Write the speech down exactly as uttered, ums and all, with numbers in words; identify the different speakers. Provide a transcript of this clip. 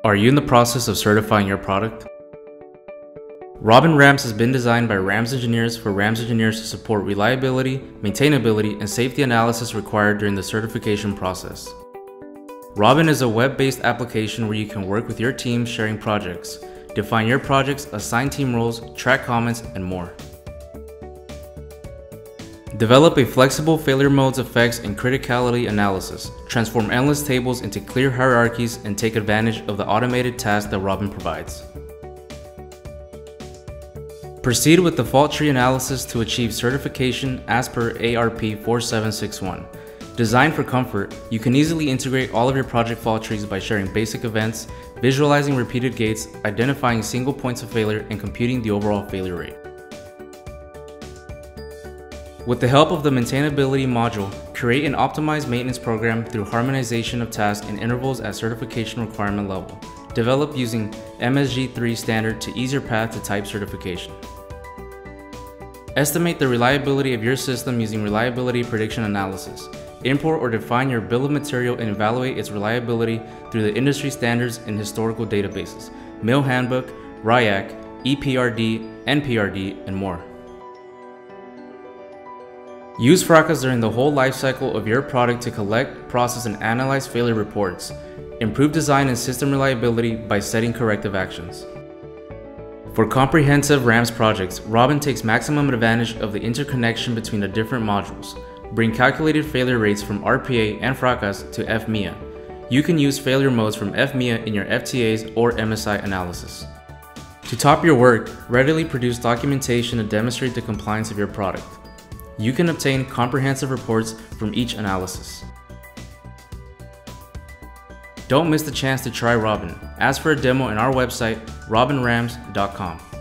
Speaker 1: Are you in the process of certifying your product? Robin RAMS has been designed by RAMS engineers for RAMS engineers to support reliability, maintainability, and safety analysis required during the certification process. Robin is a web-based application where you can work with your team sharing projects, define your projects, assign team roles, track comments, and more. Develop a flexible failure modes, effects, and criticality analysis. Transform endless tables into clear hierarchies and take advantage of the automated tasks that Robin provides. Proceed with the fault tree analysis to achieve certification as per A R P four seven six one. Designed for comfort, you can easily integrate all of your project fault trees by sharing basic events, visualizing repeated gates, identifying single points of failure, and computing the overall failure rate. With the help of the Maintainability module, create an optimized maintenance program through harmonization of tasks and intervals at certification requirement level. Develop using M S G three standard to ease your path to type certification. Estimate the reliability of your system using reliability prediction analysis. Import or define your bill of material and evaluate its reliability through the industry standards and historical databases, Mill Handbook, R I A C, E P R D, N P R D, and more. Use FRACAS during the whole lifecycle of your product to collect, process, and analyze failure reports. Improve design and system reliability by setting corrective actions. For comprehensive RAMS projects, Robin takes maximum advantage of the interconnection between the different modules. Bring calculated failure rates from R P A and FRACAS to F M E A. You can use failure modes from F M E A in your F T As or M S I analysis. To top your work, readily produce documentation to demonstrate the compliance of your product. You can obtain comprehensive reports from each analysis. Don't miss the chance to try Robin. Ask for a demo on our website, robin rams dot com.